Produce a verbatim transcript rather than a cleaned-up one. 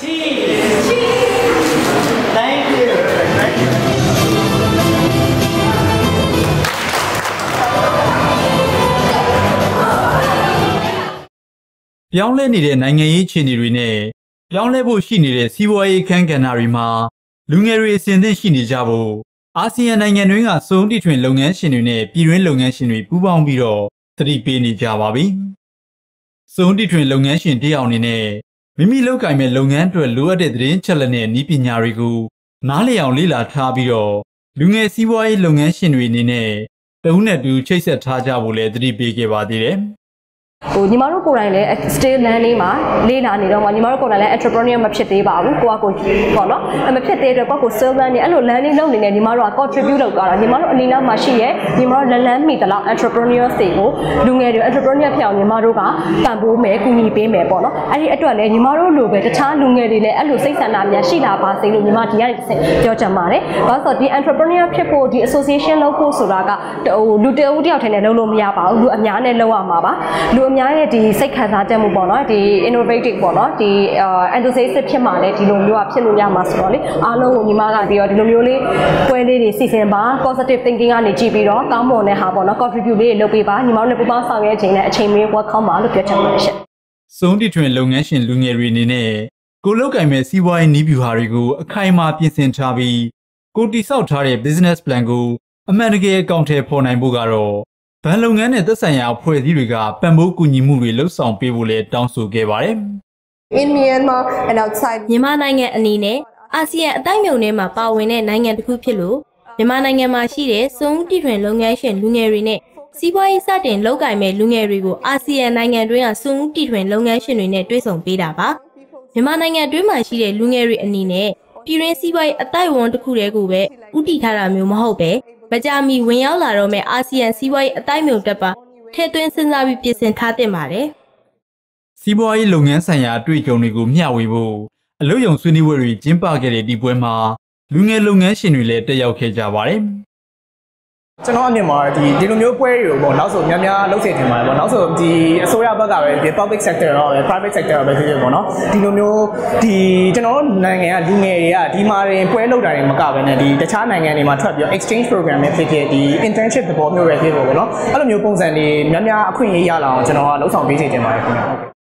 Cheese. Thank you. Thank you. ပြောင်းလဲနေတဲ့နိုင်ငံရေးအခြေအနေတွေနဲ့ပြောင်းလဲဖို့ရှိနေတဲ့စီးပွားရေးအခန်းကဏ္ဍတွေမှာလူငယ်တွေအစဉ်သင့်ရှိနေကြဖို့အာဆီယံနိုင်ငံတွင်းကစုံတိထွင်လုပ်ငန်းရှင်တွေနဲ့ပြည်တွင်းလုပ်ငန်းရှင်တွေပူးပေါင်းပြီးတော့သတိပေးနေကြပါပြီ။စုံတိထွင်လုပ်ငန်းရှင်တယောက်အနေနဲ့မိမိလုပ်ကိုင်မဲ့လုပ်ငန်းအတွက်လိုအပ်တဲ့သတင်းချက်လက်နဲ့နည်းပညာတွေကိုနားလည်အောင်လေ့လာထားပြီးတော့လူငယ်စီးပွားရေးလုပ်ငန်းရှင်တွေအနေနဲ့တဦးနဲ့တူချိတ်ဆက်ထားကြဖို့လည်းသတိပေးခဲ့ပါသေးတယ်။ဟိုညီမတို့ကိုယ်တိုင်လည်း still learning မှာလေ့လာနေတော့မှညီမတို့ကိုယ်တိုင်လည်း entrepreneur မဖြစ်သေးပါဘူးကိုကကိုပေါ့နော်မဖြစ်သေးတဲ့ပေါ့ကို still learning အဲ့လို learning လုပ်နေနေညီမတို့က contribute လုပ်သွားတာညီမတို့အနေနဲ့မှရှိရဲ့ညီမတို့လလန်းမိတလောက် entrepreneur တွေကိုလူငယ်တွေ entrepreneur ဖြစ်အောင်ညီမတို့ကတန်ဖိုးမယ်ကူညီပေးမယ်ပေါ့နော်အဲ့ဒီအတွက်လည်းညီမတို့လိုပဲတခြားလူငယ်တွေလည်းအဲ့လိုစိတ်ဆန္ဒများရှိလာပါစေလို့ညီမဒီကနေပြောချင်ပါတယ်ဘာလို့ဆိုတော့ဒီ entrepreneur ဖြစ်ဖို့ဒီ association လုပ်ဖို့ဆိုတာကဟိုလူတအုပ်တယောက်ထဲနဲ့လုပ်လို့မရပါဘူးလူအများနဲ့လုပ်ရမှာပါလူအများရဲ့ဒီစိတ်ခံစားချက်မှုပေါ့နော်ဒီ innovative ပေါ့နော်ဒီ enthusiastic ဖြစ်မှလည်းဒီလိုမျိုးကဖြစ်လို့ရမှာဆိုတော့လေအားလုံးကိုညီမကပြီးတော့ဒီလိုမျိုးလေးပွဲလေးတွေစီစဉ်ပါ positive thinking ကနေကြည့်ပြီးတော့ကောင်းမွန်တဲ့ဟာပေါ့နော် contribute လေးတွေလုပ်ပေးပါညီမတို့လည်းပူးပေါင်းဆောင်ရွက်ခြင်းနဲ့အချိန်မင်း welcome ပါလို့ပြောချင်ပါတယ်ရှင်။စုံတိထွင်လုပ်ငန်းရှင်လူငယ်တွေအနေနဲ့ကိုလုပ်ကင်မဲ့စီးပွားရေးနည်းဗျူဟာတွေကိုအခိုင်အမာပြင်ဆင်ထားပြီးကိုတည်ဆောက်ထားတဲ့ business plan ကိုအမှန်တကယ်အကောင့်ထဲပေါ်နိုင်ဖို့ကတော့ဘဏ်လုပ်ငန်းနဲ့သက်ဆိုင်ရာအဖွဲ့အစည်းတွေကပံ့ပိုးကူညီမှုတွေလှုပ်ဆောင်ပေးဖို့လည်းတောင်းဆိုခဲ့ပါတယ်။ In Myanmar and outside မြန်မာနိုင်ငံအနေနဲ့အာဆီယံအတိုင်းအမြုံထဲမှာပါဝင်တဲ့နိုင်ငံတစ်ခုဖြစ်လို့မြန်မာနိုင်ငံမှာရှိတဲ့စုံတိထွင်လုပ်ငန်းရှင်လူငယ်တွေနဲ့စီးပွားရေးစတင်လုပ်ကိုင်မဲ့လူငယ်တွေကိုအာဆီယံနိုင်ငံတွင်းကစုံတိထွင်လုပ်ငန်းရှင်တွေနဲ့တွဲဆောင်ပေးတာပါမြန်မာနိုင်ငံတွင်းမှာရှိတဲ့လူငယ်တွေအနေနဲ့ပြည်တွင်းစီးပွားရေးအတိုင်းအဝန်တစ်ခုတည်းကိုပဲဥတီထားတာမျိုးမဟုတ်ပဲမကြမီဝင်ရောက်လာတော့မဲ့အာဆီယံစီးပွားရေးအတိုင်းအမြုံတက်ပါထဲသွင်းစဉ်းစားပြီးပြင်ဆင်ထားတင်ပါတယ်။စီးပွားရေးလုပ်ငန်းဆိုင်ရာအတွေ့အကြုံတွေကိုမျှဝေဖို့အလုပ်ရုံဆွေးနွေးပွဲတွေကျင်းပခဲ့တဲ့ဒီပွဲမှာလူငယ်လုပ်ငန်းရှင်တွေလည်းတက်ရောက်ခဲ့ကြပါတယ်။ကျွန်တော်အမြင်မှာဒီဒီလိုမျိုးပွဲတွေကိုပေါ့နောက်ဆိုများများလုပ်စေချင်ပါတယ်ပေါ့နောက်ဆိုဒီအစိုးရဘက်ကပဲဒီ public sector တော့ပဲ private sector တော့ပဲဖြစ်ဖြစ်ပေါ့နော်ဒီလိုမျိုးဒီကျွန်တော်နိုင်ငံကလူငယ်တွေကဒီမှာရင်ပွဲလုပ်တာတွေမကဘဲနဲ့ဒီတခြားနိုင်ငံတွေမှာထွက်ပြီး exchange program တွေဖြစ်ဖြစ်ဒီ internship သဘောမျိုးပဲဖြစ်ဖို့ပေါ့နော်အဲ့လိုမျိုးပုံစံတွေများများအခွင့်အရေးရလာအောင်ကျွန်တော်ကလှုပ်ဆောင်ပေးစေချင်ပါတယ်ခင်ဗျာဟုတ်ကဲ့